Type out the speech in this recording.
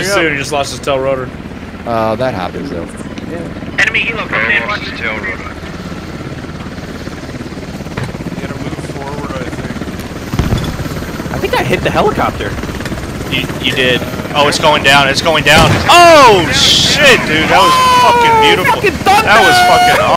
soon. He just lost his tail rotor. That happens though. Yeah. Enemy helo coming in. Lost his tail rotor. You gotta move forward, I think I hit the helicopter. You did. Oh, it's going down. It's going down. Oh shit, dude, that was fucking beautiful. Fucking thunder! That was fucking.